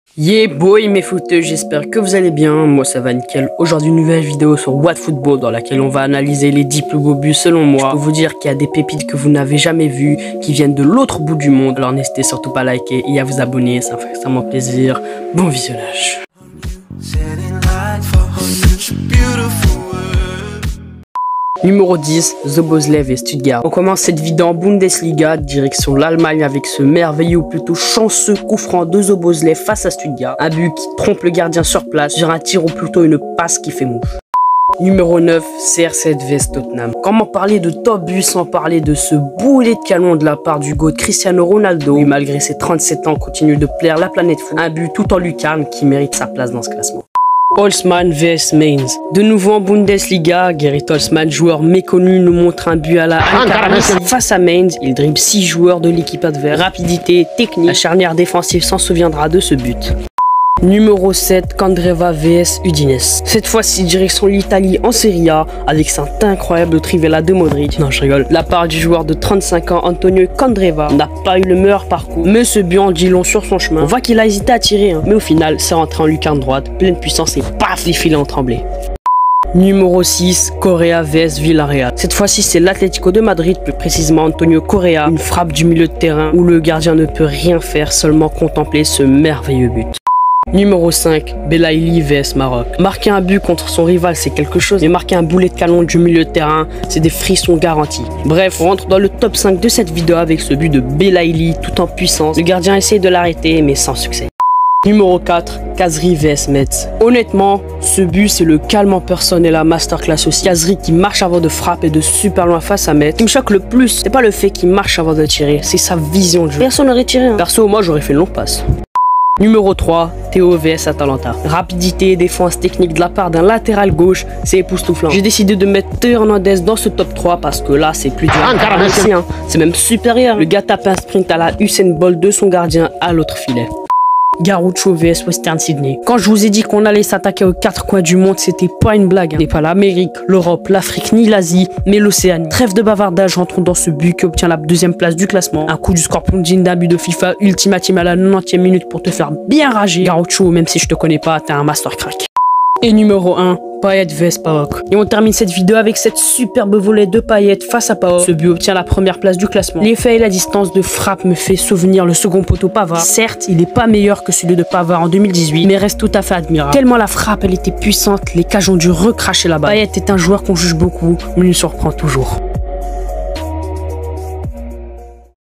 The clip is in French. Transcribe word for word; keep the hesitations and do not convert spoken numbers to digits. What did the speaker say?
Yeah boy mes footeux, j'espère que vous allez bien, moi ça va nickel. Aujourd'hui une nouvelle vidéo sur WhatFootball dans laquelle on va analyser les dix plus beaux buts selon moi. Je peux vous dire qu'il y a des pépites que vous n'avez jamais vues, qui viennent de l'autre bout du monde. Alors n'hésitez surtout pas à liker et à vous abonner, ça me fait extrêmement plaisir. Bon visionnage. Numéro dix, Zobozlev et Stuttgart. On commence cette vidéo en Bundesliga, direction l'Allemagne avec ce merveilleux ou plutôt chanceux coup franc de Zobozlev face à Stuttgart. Un but qui trompe le gardien sur place sur un tir ou plutôt une passe qui fait mouche. Numéro neuf, C R sept vs Tottenham. Comment parler de top but sans parler de ce boulet de canon de la part du GOAT Cristiano Ronaldo, qui malgré ses trente-sept ans continue de plaire la planète foot. Un but tout en lucarne qui mérite sa place dans ce classement. Holzmann vs Mainz. De nouveau en Bundesliga, Gerrit Holzmann, joueur méconnu, nous montre un but à la Alcaraz. Face à Mainz, il dribble six joueurs de l'équipe adverse. Rapidité, technique, la charnière défensive s'en souviendra de ce but. Numéro sept, Candreva vs Udinese. Cette fois-ci, direction l'Italie en Serie A avec cet incroyable trivela de Modric. Non, je rigole. La part du joueur de trente-cinq ans, Antonio Candreva, n'a pas eu le meilleur parcours, mais ce but en dit long sur son chemin. On voit qu'il a hésité à tirer, hein. Mais au final, c'est rentré en lucarne droite, pleine puissance et paf, les filets ont tremblé. Numéro six, Correa vs Villarreal. Cette fois-ci, c'est l'Atlético de Madrid, plus précisément Antonio Correa. Une frappe du milieu de terrain où le gardien ne peut rien faire, seulement contempler ce merveilleux but. Numéro cinq, Belaïli vs Maroc. Marquer un but contre son rival, c'est quelque chose, mais marquer un boulet de canon du milieu de terrain, c'est des frissons garantis. Bref, on rentre dans le top cinq de cette vidéo avec ce but de Belaïli tout en puissance. Le gardien essaie de l'arrêter, mais sans succès. Numéro quatre, Kazri vs Metz. Honnêtement, ce but c'est le calme en personne et la masterclass aussi. Kazri qui marche avant de frapper de super loin face à Metz. Ce qui me choque le plus, c'est pas le fait qu'il marche avant de tirer, c'est sa vision de jeu. Personne n'aurait tiré. Hein. Perso, moi j'aurais fait une longue passe. Numéro trois, Théo vs Atalanta. Rapidité et défense technique de la part d'un latéral gauche, c'est époustouflant. J'ai décidé de mettre Théo Hernandez dans ce top trois parce que là, c'est plus dur. Hein. C'est même supérieur. Le gars tape un sprint à la Usain Bolt de son gardien à l'autre filet. Garucho vs Western Sydney. Quand je vous ai dit qu'on allait s'attaquer aux quatre coins du monde, c'était pas une blague. Hein. Ce n'est pas l'Amérique, l'Europe, l'Afrique ni l'Asie, mais l'Océanie. Trêve de bavardage, rentrons dans ce but qui obtient la deuxième place du classement. Un coup du Scorpion Jean d'un but de FIFA Ultimate Team à la quatre-vingt-dixième minute pour te faire bien rager. Garucho, même si je te connais pas, t'es un master crack. Et numéro un, Payet vs Paok. Et on termine cette vidéo avec cette superbe volée de Payet face à Paok. Ce but obtient la première place du classement. L'effet et la distance de frappe me fait souvenir le second poteau Pavard. Certes, il n'est pas meilleur que celui de Pavard en deux mille dix-huit, mais reste tout à fait admirable. Tellement la frappe, elle était puissante, les cages ont dû recracher là-bas. Payet est un joueur qu'on juge beaucoup, mais il nous surprend toujours.